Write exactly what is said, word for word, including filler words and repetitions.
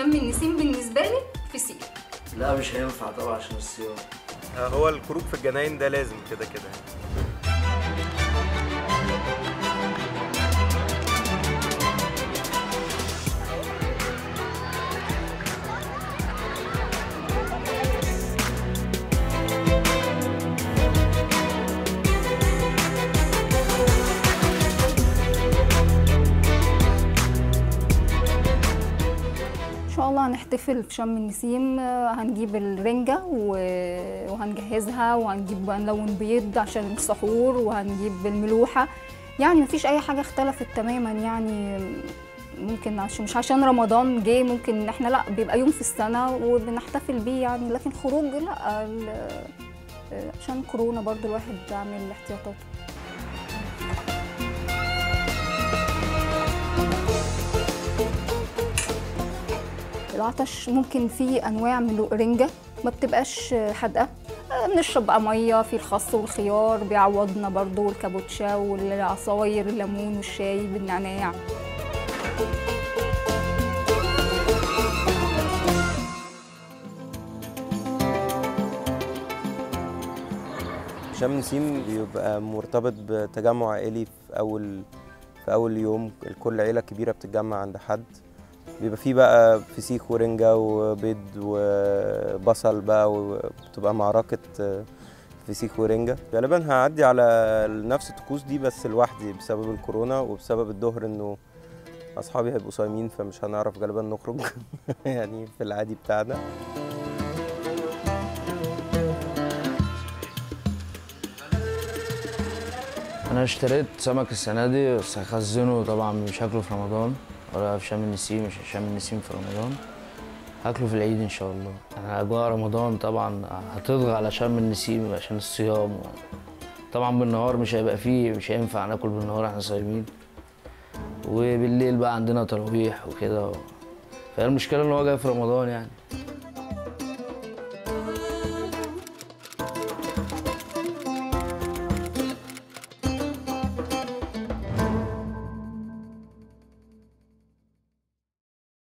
شم النسيم بالنسبه لي فسيخ. لا مش هينفع طبعا عشان الصيام. هو الخروج في الجناين ده لازم كده كده. ان شاء الله هنحتفل في شم النسيم، هنجيب الرنجة وهنجهزها، وهنجيب هنلون بيض عشان السحور، وهنجيب الملوحة. يعني مفيش اي حاجة اختلفت تماما، يعني ممكن عشان مش عشان رمضان جه، ممكن ان احنا لا بيبقى يوم في السنة وبنحتفل بيه يعني، لكن خروج لا، عشان كورونا برضو الواحد عامل احتياطاته. العطش ممكن في انواع من الرنجة ما بتبقاش حادقة، بنشرب بقى ميه، في الخس والخيار بيعوضنا برضو، والكابوتشا والعصاير الليمون والشاي بالنعناع. شم النسيم بيبقى مرتبط بتجمع عائلي في اول في اول يوم، كل عيله كبيره بتتجمع عند حد، بيبقى فيه بقى فسيخ ورنجة وبيض وبصل بقى، وبتبقى معركة فسيخ ورنجة. غالبا هعدي على نفس الطقوس دي بس لوحدي بسبب الكورونا وبسبب الظهر انه اصحابي هيبقوا صايمين، فمش هنعرف غالبا نخرج يعني في العادي بتاعنا. انا اشتريت سمك السنه دي بس هخزنه طبعا، مش هاكله في رمضان ولا في شم النسيم، مش شم النسيم في رمضان، هاكله في العيد ان شاء الله. انا اجواء رمضان طبعا هتطغى على شم النسيم عشان الصيام، طبعا بالنهار مش هيبقى فيه، مش هينفع ناكل بالنهار احنا صايمين، وبالليل بقى عندنا تراويح وكده، فهي المشكله ان هو جاي في رمضان يعني.